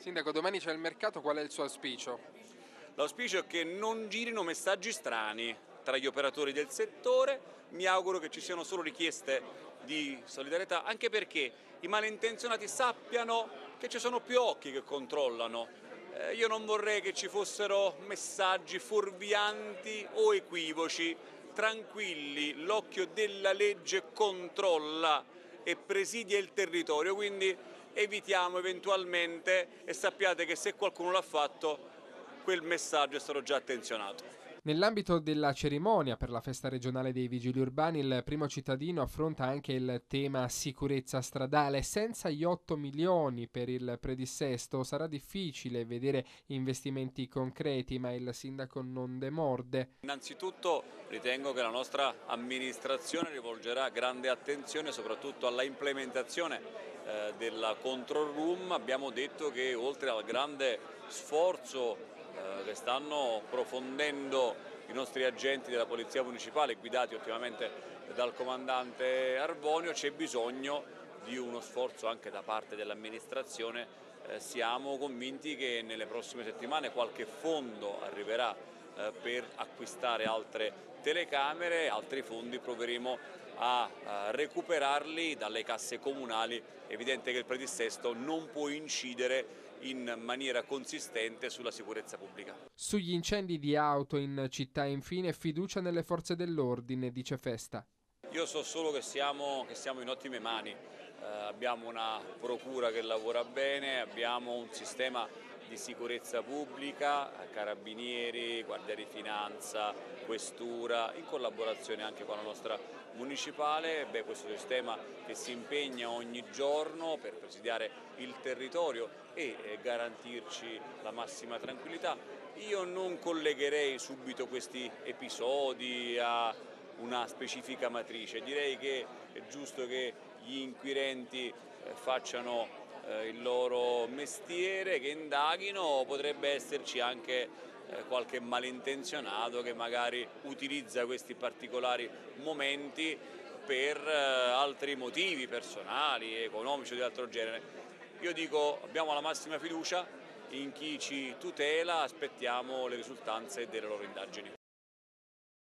Sindaco, domani c'è il mercato, qual è il suo auspicio? L'auspicio è che non girino messaggi strani tra gli operatori del settore, mi auguro che ci siano solo richieste di solidarietà, anche perché i malintenzionati sappiano che ci sono più occhi che controllano. Io non vorrei che ci fossero messaggi fuorvianti o equivoci. Tranquilli, l'occhio della legge controlla e presidia il territorio, quindi evitiamo eventualmente e sappiate che se qualcuno l'ha fatto quel messaggio è stato già attenzionato. Nell'ambito della cerimonia per la festa regionale dei Vigili Urbani, il primo cittadino affronta anche il tema sicurezza stradale. Senza gli 8 milioni per il predissesto sarà difficile vedere investimenti concreti, ma il sindaco non demorde. Innanzitutto ritengo che la nostra amministrazione rivolgerà grande attenzione soprattutto alla implementazione della control room. Abbiamo detto che oltre al grande sforzo che stanno profondendo i nostri agenti della Polizia Municipale, guidati ottimamente dal comandante Arvonio, c'è bisogno di uno sforzo anche da parte dell'amministrazione. Siamo convinti che nelle prossime settimane qualche fondo arriverà per acquistare altre telecamere, altri fondi proveremo a recuperarli dalle casse comunali. È evidente che il predissesto non può incidere in maniera consistente sulla sicurezza pubblica. Sugli incendi di auto in città, infine, fiducia nelle forze dell'ordine, dice Festa. Io so solo che siamo in ottime mani, abbiamo una procura che lavora bene, abbiamo un sistema di sicurezza pubblica, carabinieri, guardia di finanza, questura, in collaborazione anche con la nostra municipale. Questo sistema che si impegna ogni giorno per presidiare il territorio e garantirci la massima tranquillità. Io non collegherei subito questi episodi a una specifica matrice, direi che è giusto che gli inquirenti facciano il loro mestiere, che indaghino. Potrebbe esserci anche qualche malintenzionato che magari utilizza questi particolari momenti per altri motivi personali, economici o di altro genere. Io dico, abbiamo la massima fiducia in chi ci tutela, aspettiamo le risultanze delle loro indagini.